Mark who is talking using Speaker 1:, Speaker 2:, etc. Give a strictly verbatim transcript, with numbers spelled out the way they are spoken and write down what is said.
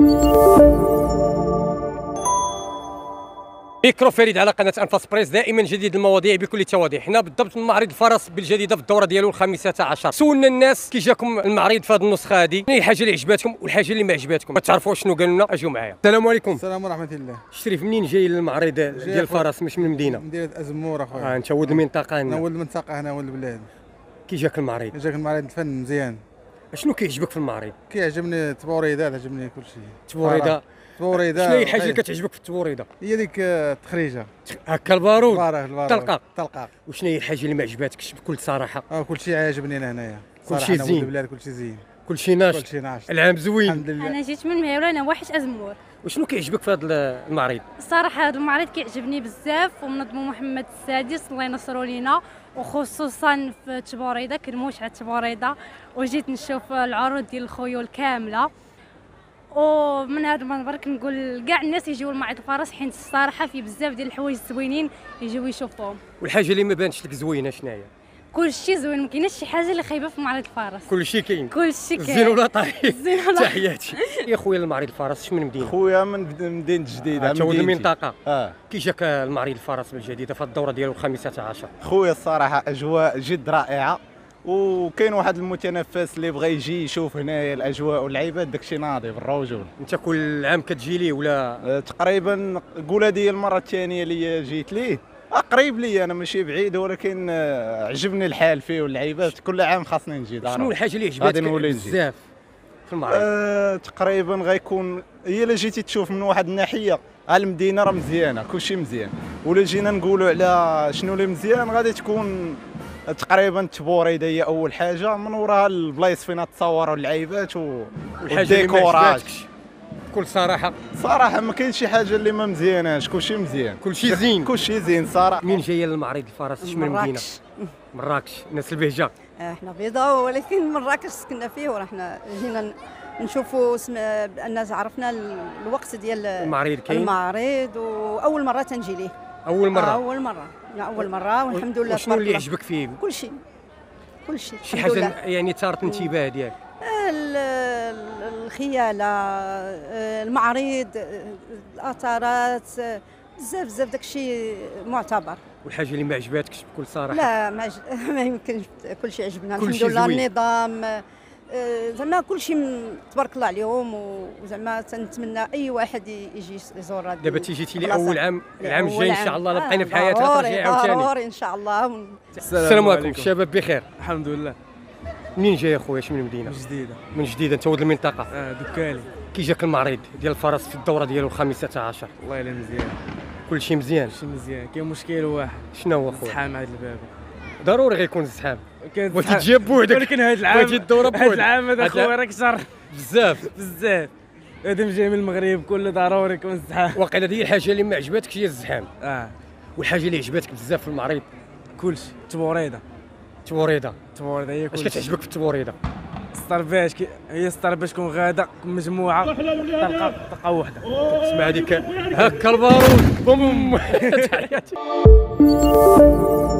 Speaker 1: ميكرو فريد على قناه انفاس بريس، دائما جديد المواضيع بكل التواضيح. حنا بالضبط من معرض الفرس بالجديده في الدوره ديالو الخامسه عشر. سولنا الناس كي جاكم المعرض في هذه النسخه هذه، شنو هي الحاجه اللي عجباتكم والحاجه اللي ما عجباتكم؟ ما تعرفوش شنو قالوا لنا؟ اجيو معايا. السلام عليكم.
Speaker 2: السلام ورحمه الله.
Speaker 1: شريف منين جاي للمعرض ديال الفرس؟ مش من المدينه؟
Speaker 2: مدينه ازمور اخويا.
Speaker 1: اه انت ولد المنطقه هنا؟
Speaker 2: انا ولد المنطقه هنا ولد البلاد.
Speaker 1: كي جاك المعرض؟
Speaker 2: جاك المعرض الفن مزيان.
Speaker 1: شنو كيعجبك في المعرض؟
Speaker 2: كيعجبني التبوريدات، عجبني كل شيء.
Speaker 1: التبوريده
Speaker 2: التبوريده
Speaker 1: شنو هي الحاجه اللي كتعجبك في التبوريده؟
Speaker 2: هي ديك التخريجه
Speaker 1: هكا البارود
Speaker 2: طلقه
Speaker 1: طلقه. وشنو هي الحاجه اللي ما عجباتكش بكل صراحه؟
Speaker 2: اه كل شيء عاجبني انا هنايا،
Speaker 1: كل شيء زين،
Speaker 2: البلاد كل شيء زين،
Speaker 1: كل شيء ناشط،
Speaker 2: كل شيء ناشط،
Speaker 1: العام زوين
Speaker 2: الحمد لله.
Speaker 3: انا جيت من مهيوله، انا واحد ازمور.
Speaker 1: وشنو كيعجبك في هذا المعرض؟
Speaker 3: الصراحه هذا المعرض كيعجبني بزاف، ومنظمو محمد السادس الله ينصرو لينا، وخصوصا في تبوريده كرموش على تبوريده، وجيت نشوف العروض ديال الخيول كامله. ومن هذا المنبر كنقول كاع الناس يجيو لمعرض الفرس، حيت الصراحه فيه بزاف ديال الحوايج زوينين يجيو يشوفوهم.
Speaker 1: والحاجه اللي ما بانتش لك زوينه شنو هي؟
Speaker 3: كلشي زوين، ما كايناش شي حاجه اللي خايبه في معرض الفرس.
Speaker 1: كلشي كاين،
Speaker 3: كلشي كاين،
Speaker 1: زين ولا طايح.
Speaker 3: زين ولا
Speaker 1: تحياتي يا خويا. المعرض الفرس اش من مدينه؟
Speaker 4: خويا من مدينه الجديده.
Speaker 1: انت ولد المنطقه.
Speaker 4: اه
Speaker 1: كي جاك المعرض الفرس بالجديده في الدوره ديالو الخامسه عشر؟
Speaker 4: خويا الصراحه اجواء جد رائعه، وكاين واحد المتنفس اللي بغى يجي يشوف هنايا الاجواء واللعيبات، داكشي ناضي بالرجل.
Speaker 1: انت كل عام كتجي ليه ولا؟
Speaker 4: آه تقريبا قول هذه المره الثانيه اللي جيت ليه. آه قريب لي انا، ماشي بعيد، ولكن آه عجبني الحال فيه واللعيبات. كل عام خاصني نجي دار.
Speaker 1: شنو الحاجه اللي عجبتك بزاف في المعرض؟
Speaker 4: آه تقريبا غيكون هي الا جيتي تشوف من واحد الناحيه المدينه راه مزيانه، كلشي مزيان. ولا جينا نقولوا على شنو اللي مزيان غادي تكون تقريبا التبوريده هي اول حاجه، من وراها البلايص فين تصوروا اللعيبات والديكورات.
Speaker 1: بكل صراحه
Speaker 4: صراحه ما كاينش شي حاجه اللي ما مزياناش، كلشي مزيان،
Speaker 1: كلشي زين،
Speaker 4: كلشي زين صراحه.
Speaker 1: مين جايه للمعرض الفرس؟ اش من مدينه؟ مراكش. الناس البهجه.
Speaker 5: احنا بيضاء، ولكن مراكش سكننا فيه، ورحنا جينا نشوفوا الناس. عرفنا الوقت ديال
Speaker 1: المعرض كاين،
Speaker 5: المعرض، واول مره تنجي ليه.
Speaker 1: اول مره؟
Speaker 5: آه اول مره، اول مره، والحمد لله.
Speaker 1: شنو اللي عجبك فيه؟
Speaker 5: كل شيء، كل شيء.
Speaker 1: شي حاجه يعني ثارت الانتباه ديالك؟
Speaker 5: الخياله، المعرض، الاثارات، بزاف بزاف، داكشي معتبر.
Speaker 1: والحاجه اللي ما عجباتكش بكل صراحه؟
Speaker 5: لا ما, عج... ما يمكنش، كل شيء عجبنا الحمد لله. النظام زعما كل شيء تبارك الله عليهم، وزعما تنتمنى اي واحد يجي يزور هذا.
Speaker 1: دابا تيجي تي لي اول عام، العام الجاي ان شاء الله بقينا في حياتنا ترجعي عاوتاني.
Speaker 5: ضروري ان شاء الله.
Speaker 1: السلام عليكم. الشباب بخير؟
Speaker 6: الحمد لله.
Speaker 1: منين جاي اخويا؟ اش من المدينه؟
Speaker 6: من جديده.
Speaker 1: من جديده. انت ولد المنطقه؟
Speaker 6: اه دكالي.
Speaker 1: كي جاك المعرض ديال الفرس في الدوره ديالو الخامسه عشر؟
Speaker 6: والله الا مزيان،
Speaker 1: كلشي مزيان.
Speaker 6: كلشي مزيان. كاين مشكل واحد.
Speaker 1: شنو هو اخويا؟
Speaker 6: الزحام عند الباب.
Speaker 1: ضروري غيكون الزحام.
Speaker 6: بغيتي
Speaker 1: تجي بوحدك،
Speaker 6: ولكن هذا العام
Speaker 1: بغيتي الدوره بوحدك.
Speaker 6: هذا العام هذا خويا راك شر
Speaker 1: بزاف
Speaker 6: بزاف. هذا جاي من المغرب، كله ضروري يكون الزحام.
Speaker 1: واقيلا هذه الحاجه اللي ما عجباتكش هي الزحام.
Speaker 6: اه.
Speaker 1: والحاجه اللي عجباتك بزاف في المعرض؟
Speaker 6: كلشي. تبوريده.
Speaker 1: تبوريده.
Speaker 6: تبوريده هي كلشي.
Speaker 1: اش كتعجبك في التبوريده؟
Speaker 6: السطرباش هي السطرباش تكون غاده مجموعه طلقه طلقه وحده.
Speaker 1: تسمع هذيك هكا البارود بوم.